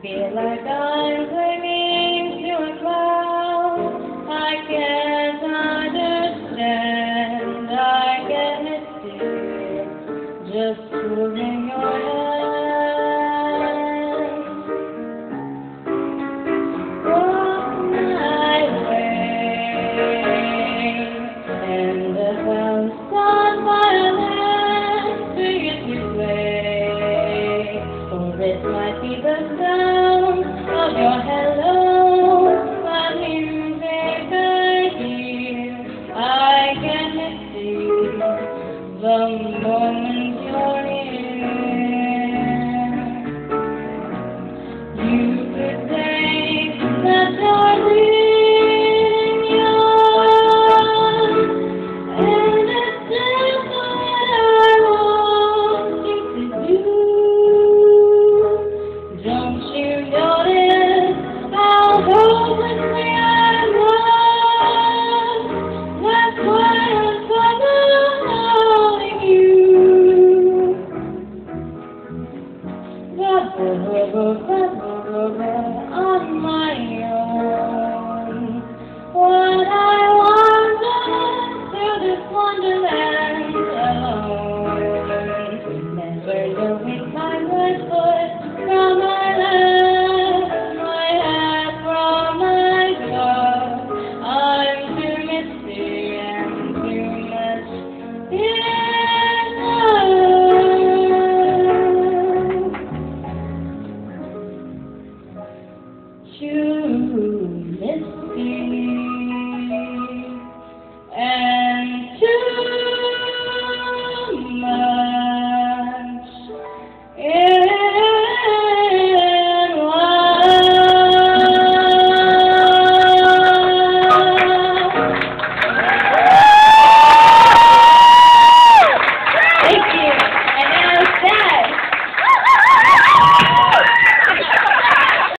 Feel like I'm clinging to a cloud. I can't understand. I can't see. Just holding your hand. Walk my way, and the sounds start violent to get you play. For it might be the sound of your hello, but music I hear. I can see the moment you're here. You could say that you're leading yours, and it's just what I want you to do. Don't you notice how hopelessly I'm lost? That's why I'm following you. On my own. What I wanted to this wonderland.